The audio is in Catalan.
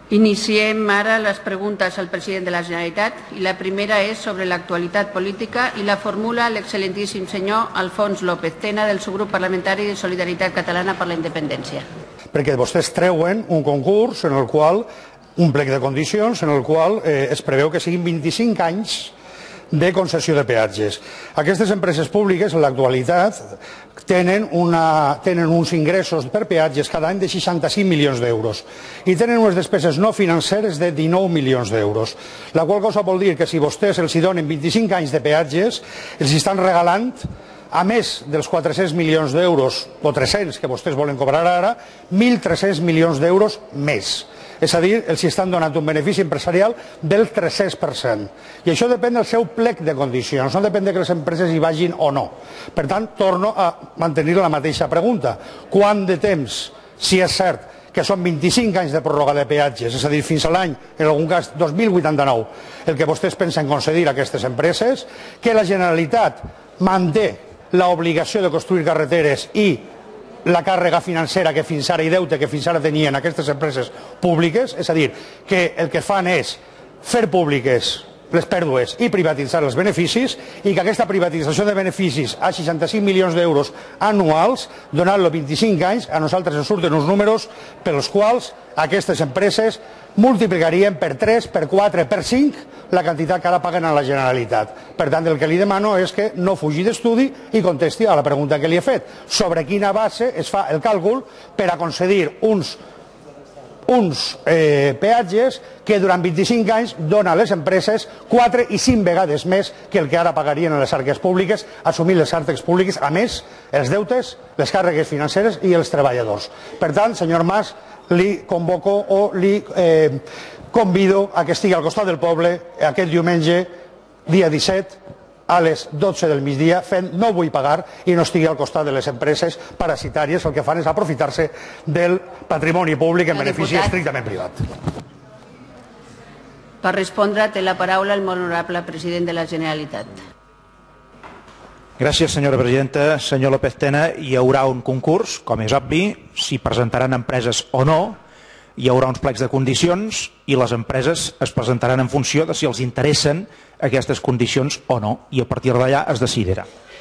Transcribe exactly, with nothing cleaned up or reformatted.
Iniciem ara les preguntes al president de la Generalitat i la primera és sobre l'actualitat política i la formula l'excel·lentíssim senyor Alfons López Tena del subgrup parlamentari de Solidaritat Catalana per la Independència. Perquè vostès treuen un concurs en el qual, un plec de condicions en el qual eh, es preveu que siguin vint-i-cinc anys de concessió de peatges. Aquestes empreses públiques en l'actualitat tenen, una, tenen uns ingressos per peatges cada any de seixanta-cinc milions d'euros i tenen unes despeses no financeres de dinou milions d'euros, la qual cosa vol dir que si vostès els hi donen vint-i-cinc anys de peatges, els estan regalant, a més dels quatre-cents milions d'euros o tres-cents que vostès volen cobrar ara, mil tres-cents milions d'euros més. És a dir, els estan donant un benefici empresarial del tres-cents per cent. I això depèn del seu plec de condicions, no depèn de que les empreses hi vagin o no. Per tant, torno a mantenir la mateixa pregunta. Quant de temps, si és cert que són vint-i-cinc anys de pròrroga de peatges, és a dir, fins a l'any, en algun cas, dos mil vuitanta-nou, el que vostès pensen concedir a aquestes empreses, que la Generalitat manté l'obligació de construir carreteres i la càrrega financera que fins ara i deute que fins ara tenien aquestes empreses públiques, és a dir, que el que fan és fer públiques les pèrdues i privatitzar els beneficis i que aquesta privatització de beneficis a seixanta-cinc milions d'euros anuals, donant-lo vint-i-cinc anys, a nosaltres ens surten uns números pels quals aquestes empreses multiplicarien per tres, per quatre, per cinc la quantitat que ara paguen a la Generalitat. Per tant, el que li demano és que no fugi d'estudi i contesti a la pregunta que li he fet. Sobre quina base es fa el càlcul per a concedir uns, uns eh, peatges que durant vint-i-cinc anys dona a les empreses quatre i cinc vegades més que el que ara pagarien a les arques públiques, assumint les arques públiques, a més, els deutes, les càrregues financeres i els treballadors. Per tant, senyor Mas, li convoco o li eh, convido a que estigui al costat del poble aquest diumenge, dia disset, a les dotze del migdia, fent no vull pagar i no estigui al costat de les empreses parasitàries, el que fan és aprofitar-se del patrimoni públic en benefici estrictament privat. Per respondre, té la paraula el molt honorable president de la Generalitat. Gràcies, senyora presidenta. Senyor López Tena, hi haurà un concurs, com és obvi, si presentaran empreses o no, hi haurà uns plecs de condicions i les empreses es presentaran en funció de si els interessen aquestes condicions o no, i a partir d'allà es decidirà.